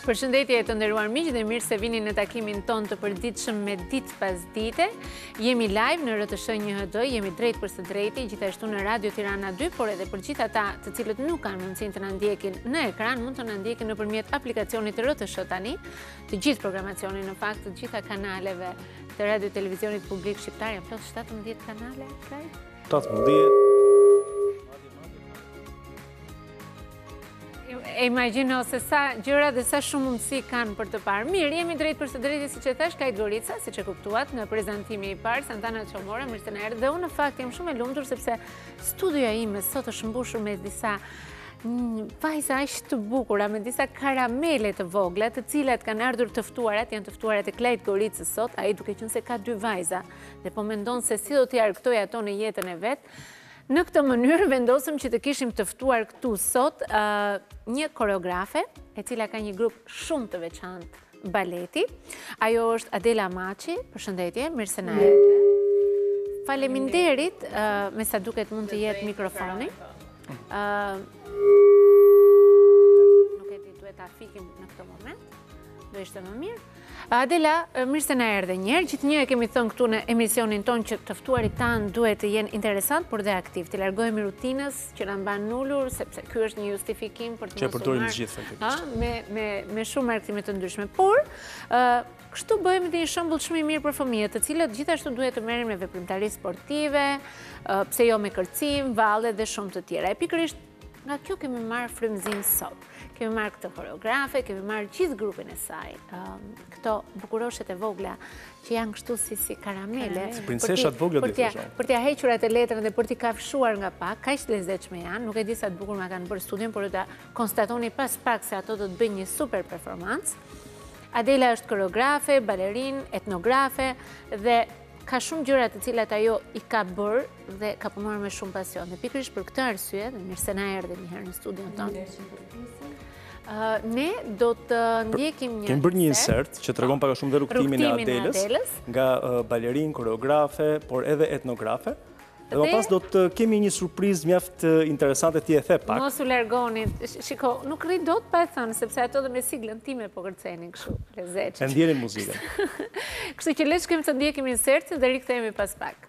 Përshëndetje të nderuar miq dhe mirë se vini në takimin ton të përditshëm me ditë pas dite. Jemi live në RTS 1HD, jemi drejt për së drejti, gjithashtu në Radio Tirana 2, por edhe për gjithë ata të cilët nuk kanë mundësinë të na ndjekin në ekran, mund të na ndjekin nëpërmjet aplikacionit RTS tani. Të gjithë programacionin, në fakt, të gjitha kanaleve të radio televizionit publik shqiptar, janë plot 17 kanale, kaj? 17. E imagjino se sa gjëra dhe sa shumë mundësi kanë për të parë. Mirë, jemi drejt për së drejti, siç e thash, Kajt Gorica, siç e kuptuat në prezantimi i parë, Santana Çomora, mirë se na erdhi. Dhe unë në fakt jam shumë e lumtur sepse studioja ime sot është mbushur me disa vajza aq të bukura, me disa karamele të vogla, të cilat kanë ardhur të ftuarat, janë të ftuarat e Kajt Goricës sot, ai duke qenë se ka 2 vajza dhe po mendon se si do t'i argëtoj ato në jetën e vet. Në këtë mënyrë vendosëm që të kishim të ftuar këtu sot një koreografe, e cila ka një grup shumë të veçantë baleti. Ajo është Adela Maçi, përshëndetje, mirë se na erdhe. Faleminderit, me sa duket mund të jetë mikrofoni. Nuk e di, duhet ta fikim në këtë moment, do ishte më mirë. Adela, mirë se na erdhe njerë, gjithë një e kemi thënë këtu në emisionin ton që të ftuarit tanë duhet të jenë interesant, por dhe aktiv. Të largohemi rutinës që na mban nullur, sepse ky është një justifikim për të që përdorim të gjithë faktikisht. Me shumë argëtime të ndryshme. Por, kështu bëhemi dhe një shembull shumë i mirë për fëmijët, të cilët gjithashtu duhet të merren me veprimtari sportive, pse jo me kërcim, valle dhe shumë të tjera. E pikërisht nga kjo kemi marrë frymëzim sot. Kemi marrë këtë koreografe, kemi marrë gjithë grupin e saj. Këto bukuroshet e vogla që janë kështu si karamele. Si princeshat vogla dhe thosha. Për t'ja hequr atë letrën dhe për t'i kafshuar nga pak, kaq lezetshme janë. Nuk e di sa të bukur ma kanë bërë studion, por do ta konstatoni pas pak se ato do të bëjnë një super performancë. Adela është koreografe, balerin, etnografe dhe ka shumë gjëra të cilat ajo i ka bërë dhe ka punuar me shumë pasion. Dhe pikërisht për këtë arsye, dhe mirë se na erdhe një herë në studion tonë. Ne do të ndjekim një Kemi bërë një insert që tregon pak a shumë dhe rrugtimin e Adelës, nga balerin, koreografe, por edhe etnografe. Dhe më pas do të kemi një surprizë mjaft interesante, ti e the pak. Mos u largoni. Shiko, nuk rri dot pa e thënë, sepse ato dhe me siglën time po kërcenin kështu, lezetshëm. E ndjenin muzikën. Kështu që le të shkojmë të ndjekim insertin dhe rikthehemi pas pak.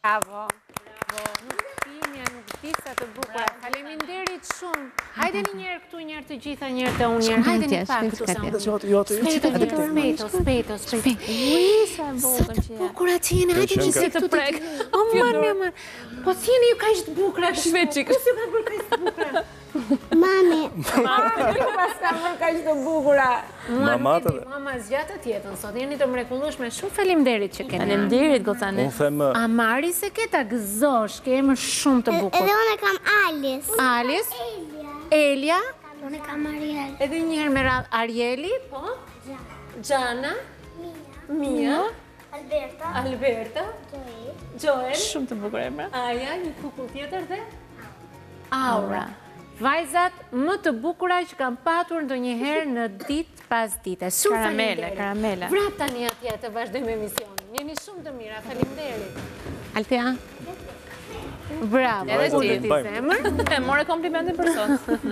Bravo. Nuk timja, nuk disa të bukura. Faleminderit shumë. Hajde një njerë këtu, njerë të gjitha, njerë të unë njerë. Hajde një pak këtu sa unë. Speto. Ui, sa bukën që bukura të jene, hajde që se këtu të prek. O, mërë. Po të jene ju ka ishtë bukura. Shveqik. Kusë ju ka bërë ka ishtë bukura? Mami. Ju pas ka bërë ka ishtë bukura. Mama zgjatë tjetën, sot jeni të mrekullueshme. Shumë faleminderit që kene. Faleminderit, gocane. Amari se ke ta gëzosh, ke emër shumë të bukur. Edhe unë kam Alice. Alice? Elia? Unë kam Ariel. Edhe njëherë me radhë Arieli, po? Gjana? Mia? Alberta? Joel? Shumë të bukur emra. Aja, një kukull tjetër dhe? Aura. Vajzat më të bukura që kam patur ndonjëherë në ditë pas dite. Shumë faleminderit. Karamela. Vrap tani atje të vazhdojmë emisionin. Jeni shumë të mira, faleminderit. Altea? Bravo. Edhe ti zemër. More komplimentin për sot.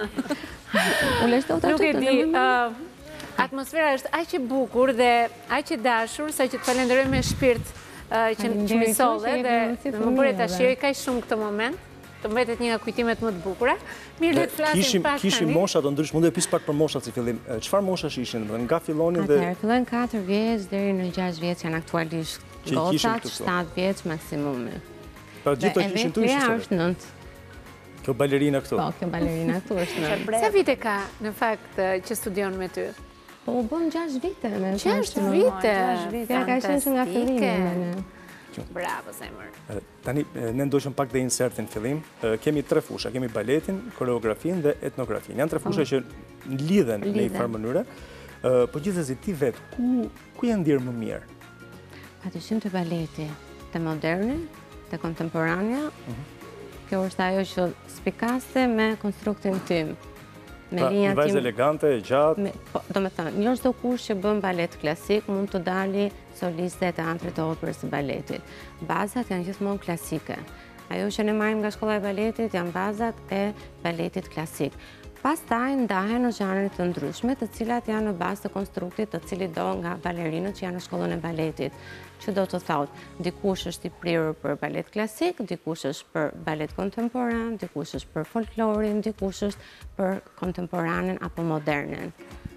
Nuk e di, atmosfera është aq e bukur dhe aq e dashur sa që të falenderoj me shpirt që më solle dhe më bëre ta shijoj kaq shumë këtë moment. Të mbetet një nga kujtimet më të bukura. Mirë, le të flasim pak tani. Kishim mosha të ndryshme, mund të pis pak për moshat si fillim. Çfarë moshash ishin? Nga fillonin dhe Atëherë fillojnë 4 vjeç deri në 6 vjeç janë aktualisht gocat, 7 vjeç maksimumi. Pra gjithë të kishin tu ishin? Është 9. Kjo balerina këtu. Po, kjo balerina këtu është 9. Sa vite ka në fakt që studion me ty? Po, u bën 6 vite. 6 vite? Ja, ka qenë nga fillimi. Bravo, zemër. Tani, ne ndoshëm pak dhe insertin fillim. Kemi 3 fusha, kemi baletin, koreografin dhe etnografin. Janë 3 fusha që lidhen në një farë mënyre. Po gjithsesi ti vetë, ku janë ndirë më mirë? Patyshim të baleti, të moderni, të kontemporania. Kjo është ajo që spikaste me konstruktin tim. Pra, një vajzë elegante, gjatë? Do me thënë, një çdo kush që bën balet klasik mund të dali soliste e teatrit të operës së baletit. Bazat janë gjithmonë klasike. Ajo që ne marrim nga shkolla e baletit janë bazat e baletit klasik. Pastaj ndahen në zhanre të ndryshme, të cilat janë në bazë të konstruktit të cilit do nga balerinët që janë në shkollën e baletit. Që do të thotë, dikush është i prirur për balet klasik, dikush është për balet kontemporan, dikush është për folklorin, dikush është për kontemporanen apo modernen.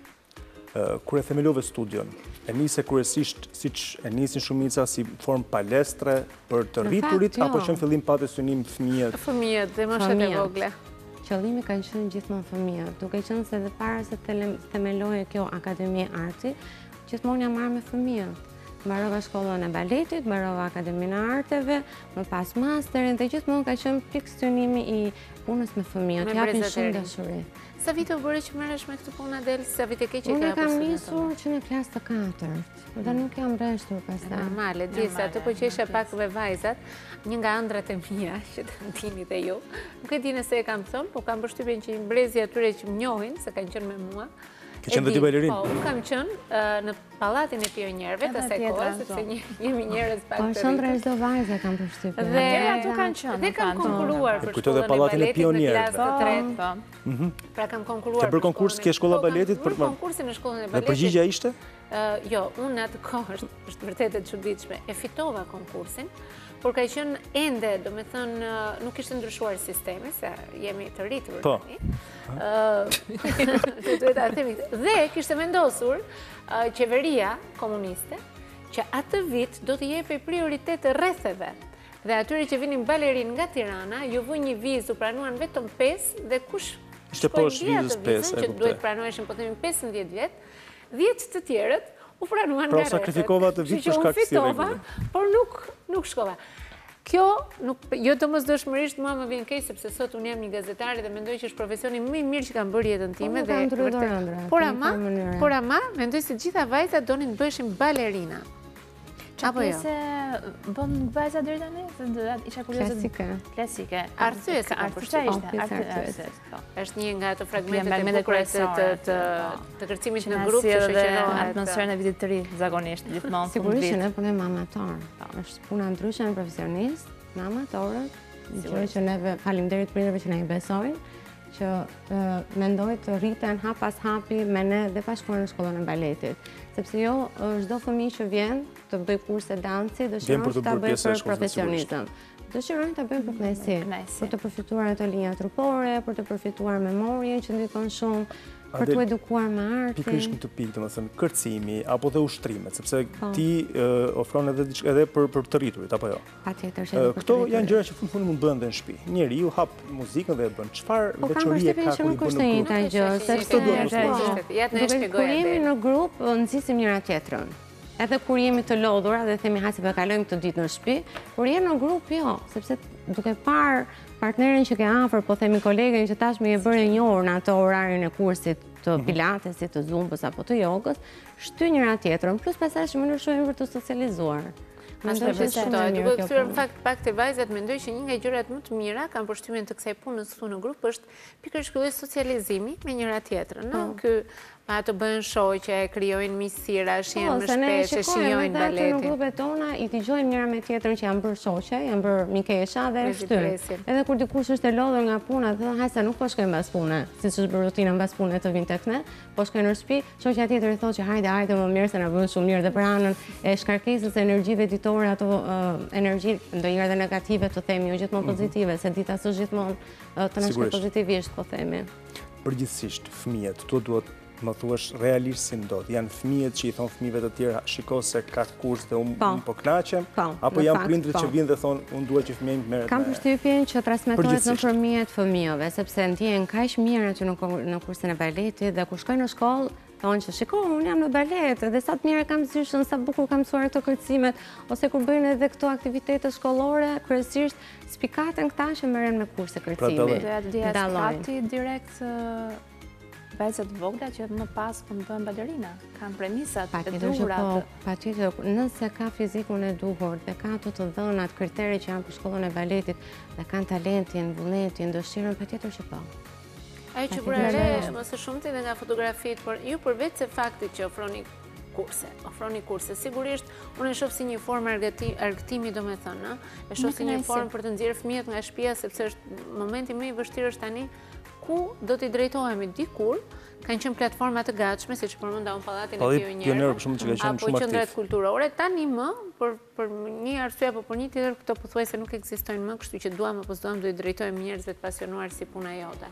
Kur e themelove studion, e nise kryesisht, siç e nisin shumica si formë palestre për të rriturit, apo që në fillim patë synim fëmijët? Fëmijët dhe moshat e vogle. Qëllimi kanë qenë gjithmonë fëmijët, duke qenë se dhe para se themeloje kjo Akademi e Artit, gjithmonë jam marrë me fëmijët. Mbarova shkollën e baletit, mbarova Akademinë e Arteve, më pas masterin dhe gjithmonë ka qenë pikë synimi i punës me fëmijët, japin shumë dashuri. Sa vite u bëre që merresh me këtë punë Adel? Sa vite ke që ke Unë kam nisur që në klasë të 4 dhe nuk jam rreshtur pastaj. Normale, di se ato po që isha pak me vajzat, një nga ëndrat e mia që të ndini dhe ju. Nuk e di nëse e kam thënë, po kam përshtypjen që brezi atyre që më njohin, se kanë qenë me mua. Ke qenë dhe ti balerinë? Po, unë kam qenë në pallatin e pionjerëve të asaj kohe, sepse jemi njerëz pak të rritur. Po, shumë rrezdo vajza kam përshtypjen. Dhe ato kanë qenë. Dhe kam konkuruar për shkollën e pallatin e baletit në pionjerëve. klasë të tretë. Pra kam konkuruar. Ke bërë konkurs ke shkolla e baletit për konkursin në shkollën e baletit. Dhe përgjigja ishte? Jo, unë atë kohë është vërtet e çuditshme. E fitova konkursin, por ka qenë ende, do me thënë, nuk ishte ndryshuar sistemi, se jemi të rritur tani. Dhe kishte vendosur qeveria komuniste që atë vit do të jepej prioritet rretheve. Dhe atyre që vinin balerin nga Tirana, ju vu një vizë, u pranuan vetëm 5 dhe kush shkojnë via të vizën, që duhet pranueshin po themi 15 vjet, 10 të tjerët u pranuan nga rrethet. Pra sakrifikova të vit për shkak të rregullave. Por nuk shkova. Kjo, jo të mosdoshmërisht mua më vjen keq sepse sot unë jam një gazetare dhe mendoj që është profesioni më i mirë që kam bërë jetën time dhe por ama mendoj se gjitha vajzat donin të bëheshin balerina. Apo jo? Se bën vajza deri tani? Isha kurioze. Klasike. Arsye se ka përshtypje. Është një nga ato fragmentet e bukura të kërcimit në grup që shoqërohet atmosferën e vitit të ri zakonisht gjithmonë. Sigurisht që ne punojmë amator. Është puna ndryshe në profesionist, në amatorët, gjë që neve faleminderit prindërve që na i besojnë. që mendoj të rriten hap pas hapi me ne dhe pa shkuar në shkollën e baletit. Sepse jo çdo fëmijë që vjen të bëj kurse danci, dëshiron të ta bëjë për profesionizëm. Dëshirojnë të bëjnë për kënaqësi, për të përfituar ato linja trupore, për të përfituar memorien që ndikon shumë, për të edukuar me artin. Pikërisht në të pikë, domethënë kërcimi apo dhe ushtrimet, sepse ti ofron edhe për të rriturit apo jo. Patjetër që këto janë gjëra që fund mund bëhen edhe në shtëpi. Njeriu hap muzikën dhe e bën. Çfarë veçorie ka kur i bën në grup? Sepse kur jemi në grup, nxisim njëra tjetrën. Edhe kur jemi të lodhura dhe themi hajde të kalojmë këtë ditë në shtëpi, kur jemi në grup jo, sepse duke parë partnerin që ke afër, po themi kolegen që tashmë e bëre një orë në ato orarin e kursit të pilatesit, të zumbës apo të jogës, shty njëra tjetrën, plus pastaj është mënyrë shumë për të socializuar. Mendoj që duke kthyer në fakt pak te vajzat, mendoj që një nga gjërat më të mira kanë përshtypjen të kësaj punës këtu në grup është pikërisht ky lloj socializimi me njëra tjetrën, no? Ky ato bëhen shoqe, krijojnë miqësira, shihen më shpesh, shijojnë baletin. Në grupet tona i dëgjojmë njëra me tjetrën që janë bërë shoqe, janë bërë mikesha dhe shtyn. Edhe kur dikush është e lodhur nga puna, thonë hajde nuk po shkojmë mbas pune, siç është bërë rutina mbas pune të vinë tek ne, po shkojnë në shtëpi, shoqja tjetër i thotë që hajde më mirë se na bën shumë mirë dhe për anën e shkarkesës së energjive ditore, ato energji ndonjëherë edhe negative të themi, jo gjithmonë pozitive, se dita s'është gjithmonë të na shkojë pozitivisht, po themi. Përgjithsisht fëmijët, tu duhet më thuash realisht si ndodh. Janë fëmijët që i thon fëmijëve të tjerë, shiko se ka kurs dhe unë po kënaqem, apo janë prindrit që vinë dhe thon unë dua që fëmia im të merret. Kam përshtypjen që transmetohet nëpërmjet fëmijëve, sepse ndjehen kaq mirë aty në kursin e baletit dhe kur shkojnë në shkollë thonë që shiko, unë jam në balet, dhe sa të mirë kam zyshën, sa bukur kam mësuar këto kërcimet, ose kur bëjnë edhe këto aktivitete shkollore, kryesisht spikaten këta që merren me kurse kërcimi. Dallojnë direkt vajzat vogla që më pas po bëhen balerina, kanë premisat e duhura. Patjetër, nëse ka fizikun e duhur dhe ka ato të dhënat, kriteret që janë për shkollën e baletit dhe kanë talentin, vullnetin, dëshirën, patjetër që po. Ajo që bëra re është më së shumti dhe nga fotografit, por ju përveç se faktit që ofroni kurse, sigurisht unë e shoh si një formë argëtimi, domethënë, e shoh si një formë për të nxjerrë fëmijët nga shtëpia, sepse është momenti më i vështirë është tani ku do t'i drejtohemi dikur, kanë qenë platforma të gatshme, siç përmenda unë pallatin e pionierëve, apo qendrat kulturore, tani më për një arsye apo për një tjetër këto pothuajse nuk ekzistojnë më, kështu që duam apo s'duam do i drejtojmë njerëzve të pasionuar si puna jote.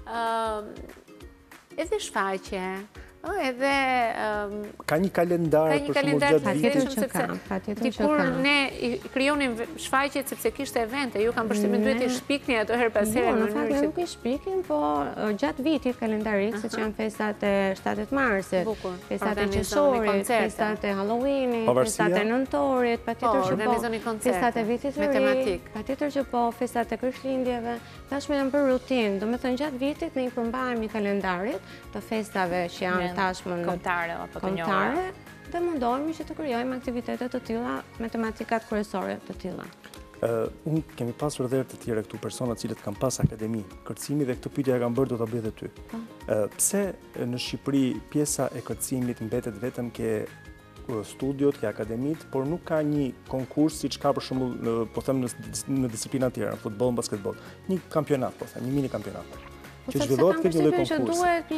Edhe shfaqje, edhe ka një kalendar për shembull gjatë vitit që ka. Dikur ne krijonim shfaqjet sepse kishte evente, ju kanë përshtypjen duhet i shpikni ato her pas here në mënyrë që nuk i shpikin, po gjatë vitit kalendarik, siç janë festat e 7 marsit, festat e qershorit, festat e Halloweenit, festat e nëntorit, patjetër që po, organizoni koncerte, festat e vitit të ri, patjetër që po, festat e Krishtlindjeve, tashmë janë bërë rutinë, domethënë gjatë vitit ne i përmbajmë kalendarit të festave që janë tashmë kombëtare apo të njohura dhe mundohemi që të krijojmë aktivitete të tilla me tematikat kryesore të tilla. Unë kemi pasur edhe të tjerë këtu persona të cilët kanë pas akademi kërcimi dhe këtë pyetje kanë bërë do ta bëj edhe ty. Pse në Shqipëri pjesa e kërcimit mbetet vetëm ke studiot, ke akademit, por nuk ka një konkurs siç ka për shembull po them në disiplina të tjera, futboll, basketboll, një kampionat, po them, një mini kampionat. Që zhvillohet këtë lloj konkursi. Duhet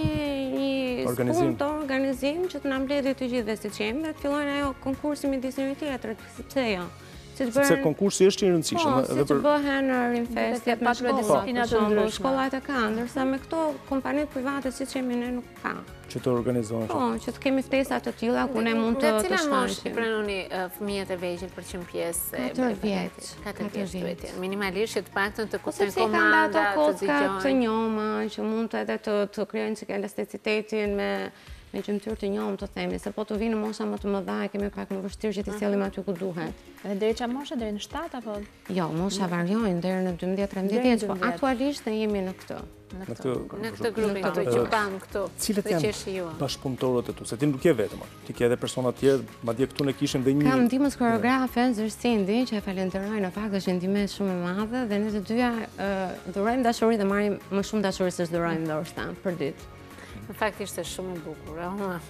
një organizim që të na mbledhë të gjithë dhe siç jemi dhe të fillojnë ajo konkursi midis njëri tjetrit, pse jo? Sepse konkursi është i rëndësishëm edhe për bëhen rinfestjet me shkolla, shkollat e kanë, ndërsa me këto kompanitë private siç jemi ne nuk ka. Që të organizohen. Po, që të kemi ftesa të tilla ku ne mund të shfaqim. Nga cila moshë i pranoni fëmijët e vegjël për 100 pjesë? 4 vjeç. 4 vjeç. Minimalisht që të paktën të kuptojnë komanda, të dëgjojnë. Të njohura, që mund edhe të krijojnë çka elasticitetin me gjymtyr të njohur të themi, se po të vinë mosha më të mëdha e kemi pak më vështirë që t'i sjellim aty ku duhet. Edhe deri çfarë moshe, deri në 7 apo? Jo, mosha varjojnë deri në 12-13 vjeç, po aktualisht ne jemi në këtë. Në këtë grupin këtu që pam këtu. Cilët janë bashkëpunëtorët e tu? Se ti nuk je vetëm, ti ke edhe persona të tjerë, madje këtu ne kishim dhe një. Kam ndihmës koreografe, Zërsindi, që e falenderoj, në fakt është ndihmë shumë e madhe dhe ne të dyja dhurojmë dashuri dhe marrim më shumë dashuri se dhurojmë ndoshta për ditë. Në fakt ishte shumë e bukur.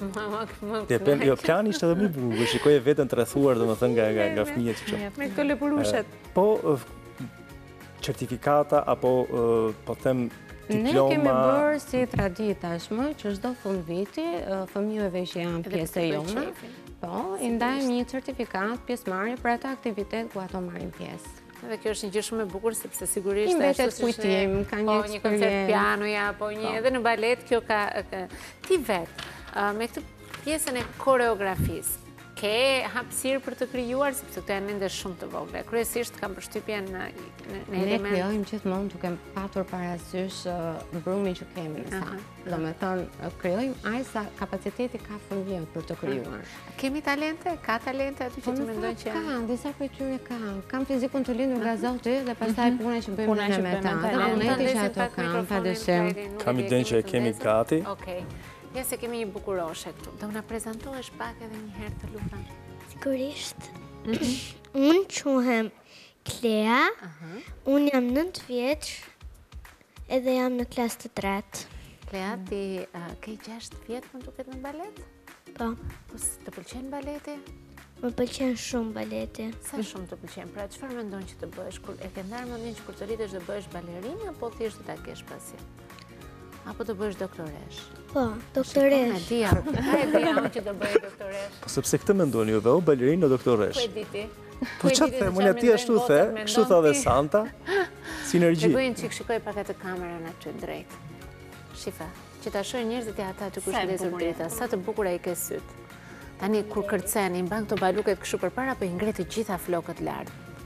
Jo, plani ishte edhe më i bukur. Shikoje veten të rrethuar domethënë nga fëmijët që. Me këto lepurushet. Po certifikata apo po them Ne kemi bërë si traditë tashmë që çdo fund viti fëmijëve që janë pjesë e jona, po, i ndajmë një certifikat pjesëmarrje për atë aktivitet ku ato marrin pjesë. Dhe kjo është një gjë shumë e bukur sepse sigurisht mbetet kujtim, ka një një koncert pianoja, po një edhe në balet kjo ka ti vetë me këtë pjesën e koreografisë. Ke hapësirë për të krijuar sepse këto janë ende shumë të vogla. Kryesisht kam përshtypjen në ne krijojmë gjithmonë duke patur parasysh mbrumin që kemi në sa. Domethënë krijojmë aq sa kapaciteti ka fëmijët për të krijuar. Kemi talente? Ka talente aty që të mendojnë që ka, disa prej tyre kanë fizikun të lindur nga Zoti dhe pastaj puna që bëjmë me ta. Talenti që ato kanë, padyshim. Kam idenë që e kemi gati. Okej. Ja se kemi një bukuroshe këtu. Do na prezantohesh pak edhe një herë të lupa. Sigurisht. Unë quhem Klea, unë jam 9 vjeç edhe jam në klasë të 3. Klea, ti ke 6 vjet më duket në balet? Po, Të pëlqen baleti? më pëlqen shumë baleti. Sa shumë të pëlqen? Pra çfarë mendon që të bëhesh? Kur e ke ndarë mendjen që kur të rritesh të bëhesh balerinë apo thjesht ta kesh pasion? Apo të bëhesh doktoresh? Po, doktoresh. E dia unë që të bëj doktoresh. Po sepse këtë mendoni juve, o balerinë o doktoresh? Po e di ti. Po çfarë them, unë aty ashtu the, kështu tha dhe Santa, sinergji. Shikojnë që shikoj pak atë kamerën aty drejt. Shifa, që ta shohin njerëzit e ata aty ku shkëndesur drita, sa të bukur ai ke syt. Tani kur kërcen, i mban këto baluket kështu përpara apo i ngre të gjitha flokët lart.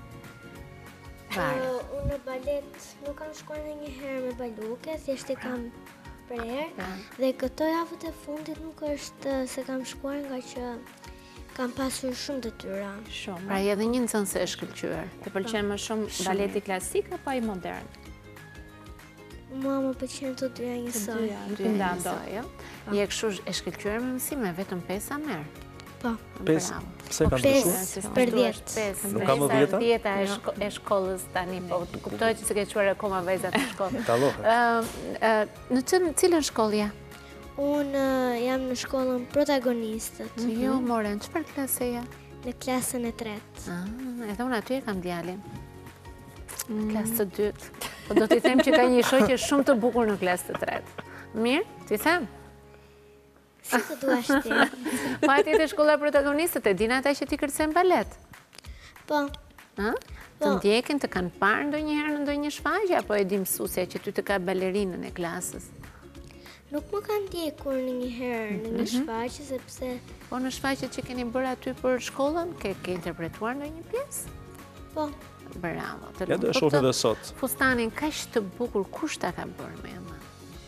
Unë në balet nuk kam shkuar ndonjëherë me baluke, thjesht e kam prerë dhe këto javët e fundit nuk është se kam shkuar nga që kam pasur shumë detyra. Shumë. Pra edhe një nxënës e shkëlqyer. Të pëlqen më shumë baleti klasik apo ai modern? Mua më pëlqen të dyja njësoj. Nuk i ndando. Je kështu e shkëlqyer me mësime, vetëm 5 merr. Po. 5. Pse kanë të shumë? Për 10. Nuk ka më 10-a? 10-a e shkollës tani, po kuptoj që se ke quar akoma vajzat në shkollë. Tallohet. Në cilën shkollë ja? Unë jam në shkollën protagonistët, Jo, more, në çfarë klase ja? në klasën e 3. Edhe unë aty e kam djalin. Klasë të 2. Po do t'i them që ka një shoqe shumë të bukur në klasë të 3. Mirë, t'i them. Si të duash ti? Po ati të shkolla protagonistët, e din ata që ti kërcen balet? Po, Të ndjekin, të kanë parë ndonjëherë në ndonjë shfaqje, apo e di mësuesja që ty të ka balerinën e klasës? nuk më kanë ndjekur në një herë në një shfaqje, sepse Po në shfaqjet që keni bërë aty për shkollën, ke interpretuar ndonjë pjesë? po, Bravo. Ja do e shoh edhe sot. Fustanin kaq të bukur, kush ta ka bërë me ema?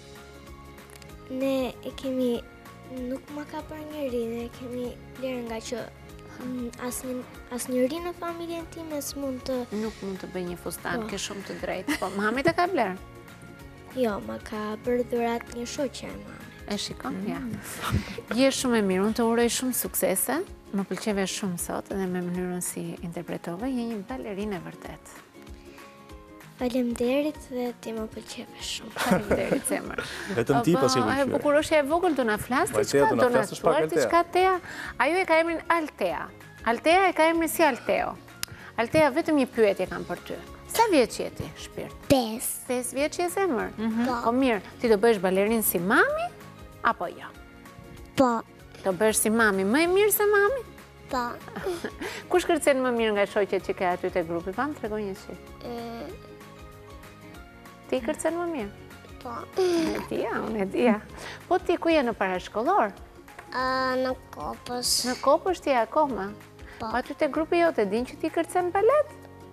ne e kemi, nuk më ka për njëri, ne kemi lirë nga që asnjëri në familjen time s'mund të, Nuk mund të bëj një fustan, ke shumë të drejtë. Po mami të ka blerë? jo, më ka bërë dhurat një shoqe e mame. E shikon? Ja. Je shumë e mirë, unë të uroj shumë suksese, më pëlqeve shumë sot edhe me mënyrën si interpretove, je një balerinë e vërtet. Faleminderit dhe ti më pëlqeve shumë. Faleminderit zemër. Vetëm ti pas ke E pëlqyer. bukuroshe e vogël do na flas Vajteja do na flasësh pak Altea. diçka Tea. Ajo e ka emrin Altea. Altea e ka emrin si Alteo. Altea, vetëm një pyetje kam për ty. Sa vjeç je ti, shpirt? 5. 5 vjeç je zemër? Po mirë, ti do bëhesh balerinë si mami apo jo? Po, Do bëhesh si mami më e mirë se mami? po, Kush kërcen më mirë nga shoqet që ke aty te grupi? Pam, tregoj një çik. Ti kërcen më mirë? po. Unë e dija. Po ti ku je në parashkollor? Në Kopës. Në Kopës ti akoma? Po. Aty te grupi jote din që ti kërcen balet?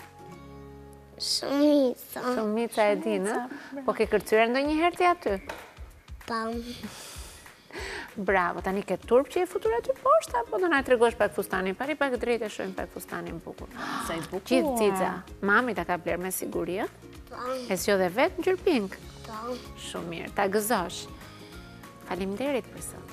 Shumica. Shumica e din, ë? Po ke kërcyer ndonjëherë ti aty? Po, Bravo, tani ke turp që je futur aty poshtë, apo do na tregosh pak fustanin? Pari pak drejt e shohim pak fustanin bukur. Sa i bukur. Gjithë cica. Mami ta ka bler me siguri, ë? E zgjodhe vetë në gjyrë pink? po. Shumë mirë, ta gëzosh. Faleminderit për sot.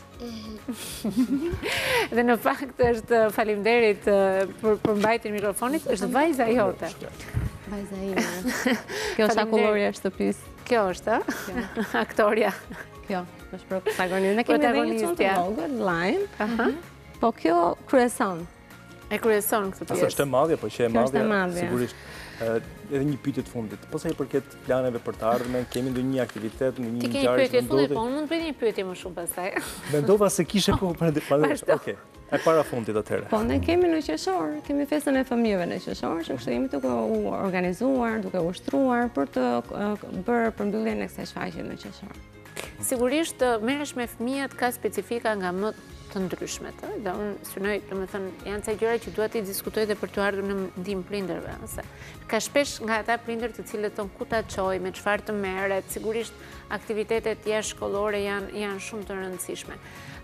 Dhe në fakt është faleminderit për mbajtjen e mikrofonit, është vajza jote. Vajza ime. Kjo është akulloria e shtëpisë. Kjo është, ë? Aktoria. Kjo është protagonist. Ne kemi edhe një çontë Protagonistja. vogël, line. Po kjo kryeson. E kryeson këtë pjesë. Është e madhja, po që e madhja, madhja. sigurisht. Edhe një pyetje të fundit. Po sa i përket planeve për të ardhmen, kemi ndonjë aktivitet, Ti ndonjë ke një ngjarje pyetje që fundit, po ndodhi? unë mund të bëj një pyetje më shumë pastaj. Mendova se kishe kohë për Okej. E para fundit atëherë. Po, ne kemi në qershor, kemi festën e fëmijëve në qershor, që kështu jemi duke u organizuar, duke ushtruar për të bërë përmbylljen e kësaj shfaqje në qershor. Sigurisht, merresh me fëmijët ka specifika nga më të ndryshmet, dhe unë synoj, domethënë, janë ca gjëra që duhet i diskutoj dhe për të ardhur në ndihmë prindërve, ose ka shpesh nga ata prindër të cilët thon ku ta çoj, me çfarë të merret, sigurisht aktivitetet jashtëshkollore janë shumë të rëndësishme.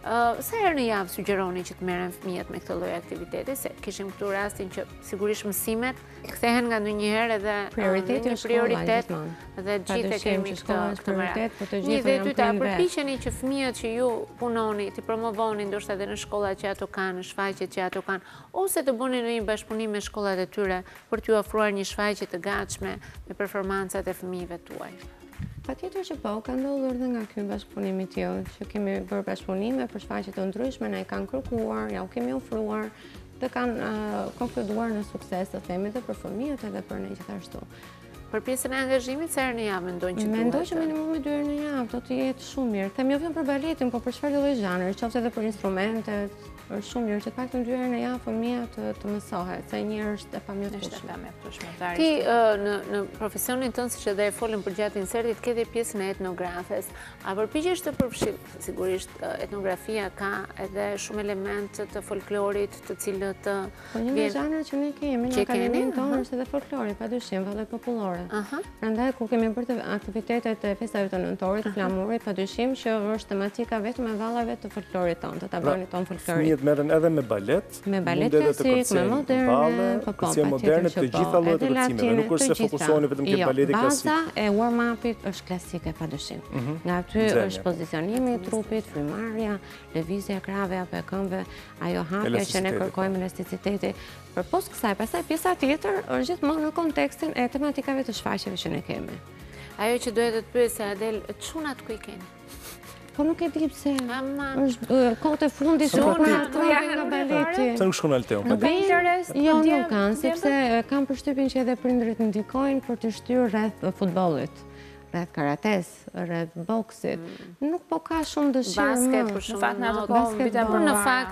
Sa herë në javë sugjeroni që të merren fëmijët me këtë lloj aktiviteti, se kishim këtu rastin që sigurisht mësimet kthehen nga ndonjëherë edhe Prioriteti është prioritet shkolla, dhe gjithë e kemi këtë prioritet, po të Një gjitha dhe janë dyta, prind vetë. përpiqeni që fëmijët që ju punoni, të promovoni ndoshta edhe në shkollat që ato kanë, në shfaqjet që ato kanë, ose të bëni në një bashkëpunim me shkollat e tyre për t'ju ofruar një shfaqje të gatshme me performancat e fëmijëve tuaj. Patjetër që po, ka ndodhur dhe nga ky bashkëpunim i tillë, që kemi bërë bashkëpunime për shfaqje të ndryshme, na i kanë kërkuar, ja u kemi ofruar dhe kanë konkluduar në sukses, të themi, dhe për fëmijët edhe për ne gjithashtu. Për pjesën e angazhimit, sa herë në javë mendojnë që duhet? Mendoj që minimumi 2 herë në javë do të jetë shumë mirë. Them jo vetëm për baletin, por për çfarë lloj zhanri, qoftë edhe për instrumentet, është shumë mirë që të paktën 2 herë në javë fëmia të mësohet, se një është e pamjaftueshme. Ti në profesionin tënd, siç edhe e folëm përgjatë insertit, ke dhe pjesën e etnografes. A përpiqesh të përfshirë? Sigurisht etnografia ka edhe shumë elemente të folklorit, të cilët Po një nga zhanret që ne kemi në akademinë tonë është edhe folklori, padyshim, vallet popullore. Prandaj kur kemi bërë aktivitetet e festave të nëntorit, flamurit, padyshim që është tematika vetëm e vallave të folklorit tonë, të tabanit tonë folklorit. Merren edhe me balet, me balet klasik, me moderne, kërcime moderne, të gjitha llojet e kërcimeve, nuk është se fokusoheni vetëm ke baleti klasik. Baza e warm-upit është klasike padyshim. Nga aty është pozicionimi i trupit, frymarrja, lëvizja e krave apo e këmbëve, ajo hapja që ne kërkojmë elasticiteti. Përpos kësaj, pastaj pjesa tjetër është gjithmonë në kontekstin e tematikave të shfaqjeve që ne kemi. Ajo që duhet të të pyesja Adel, çunat ku i keni? Po nuk e di pse. Është kohët e fundit çunat nga baleti. Pse nuk shkon Alteu? Nuk ka interes? Jo, nuk kanë, sepse kam përshtypjen që edhe prindrit ndikojnë për të shtyrë rreth futbollit, rreth karates, rreth boksit. Nuk po ka shumë dëshirë më. Basket për shumë.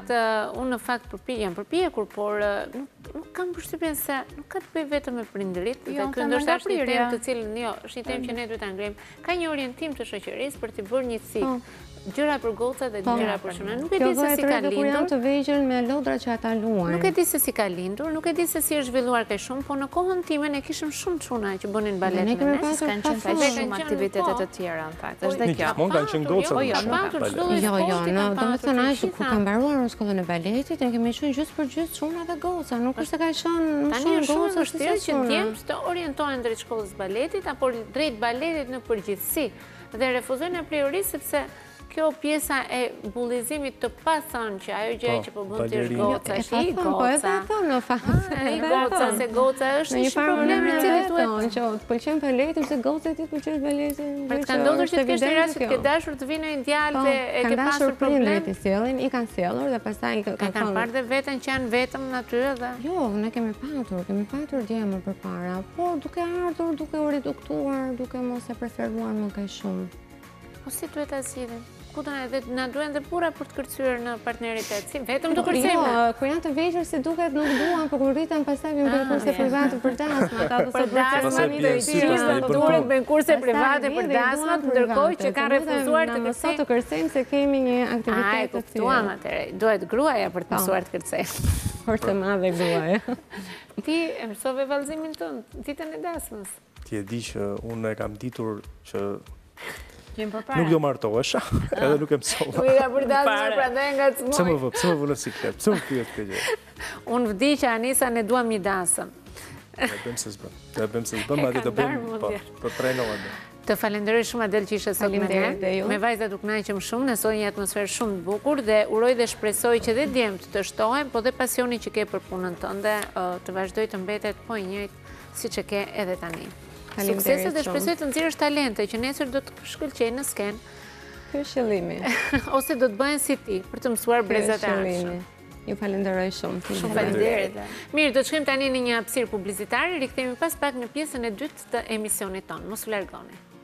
Unë në fakt përpjekur, por nuk kam përshtypjen se nuk ka të bëjë vetëm me prindërit. Dhe ky ndoshta është një temë të cilën është një temë që ne duhet ta ngrejmë. Ka një orientim të shoqërisë për të bërë një cikël gjëra për goca dhe gjëra për shënë. Nuk e di se si ka lindur. Kur janë të vegjël me lodra që ata luajnë. Nuk e di se si ka lindur, nuk e di se si është zhvilluar kaq shumë, po në kohën time ne kishim shumë çuna që bënin balet me ne. Kanë qenë kaq shumë aktivitete të tjera në fakt. Është dhe kjo. Mund kanë qenë goca. Jo, domethënë ai kur ka mbaruar në shkollën e baletit, ne kemi qenë gjysmë për gjysmë çuna dhe goca, nuk është se ka qenë tani është shumë goca vështirë që djemtë të orientohen drejt shkollës baletit apo drejt baletit në përgjithësi dhe refuzojnë a priori sepse kjo pjesa e bullizimit të pathënë që ajo gjë që po bën ti është goca, është i goca. Po edhe thonë në fakt. I goca, se goca është një problem i cili duhet që të pëlqen baleti, se goca ti pëlqen baleti. Për të ndodhur që të kesh një rast që të dashur të vinë një djalë dhe e ke pasur problem. I sjellin, i kanë sjellur dhe pastaj kanë parë dhe veten që janë vetëm natyrë dhe. Jo, ne kemi patur djemër përpara, po duke ardhur, duke u reduktuar, duke mos e preferuar më kaq shumë. Po si duhet ta zgjidhim? Ku na duhen dhe burra për të kërcyer në partneritet, si vetëm të kërcejmë. Jo, kur janë të vegjël si duket nuk duan, por kur rriten pastaj vjen bën kurse private për dasma, ata do të bëjnë duhet bëjnë kurse private për dasma, ndërkohë që kanë refuzuar të kërcejnë. Të kërcejmë se kemi një aktivitet të tillë. Kuptuam atëherë, duhet gruaja për të mësuar të kërcejë. Forse madhe gruaja. Ti e mësove vallëzimin tënd, ditën e dasmës. Ti e di që unë e kam ditur që nuk do martohesha, edhe nuk e mësova. Unë ka për dasmën, prandaj ngacmoj. Pse më vë në siklet? Pse më pyet këtë gjë? Unë vdi që Anisa ne duam një dasëm. Ne bëjmë se s'bëm, madje të bëjmë po trajnohem. Të falenderoj shumë Adel që ishe sot me ne. Me vajzat u kënaqem shumë, ne sot një atmosferë shumë të bukur dhe uroj dhe shpresoj që dhe djemt të shtohen, po dhe pasioni që ke për punën tënde të vazhdoj të mbetet po i njëjtë siç e ke edhe tani. Sukseset dhe shpresoj të nxjerrësh talente që nesër do të shkëlqejnë në skenë. Ky është qëllimi. Ose do të bëhen si ti për të mësuar brezat e ardhshëm. Ju falenderoj shumë. Shumë falenderit. Mirë, do të shkojmë tani në një hapësirë publicitare, rikthehemi pas pak në pjesën e dytë të emisionit tonë. Mos u largoni.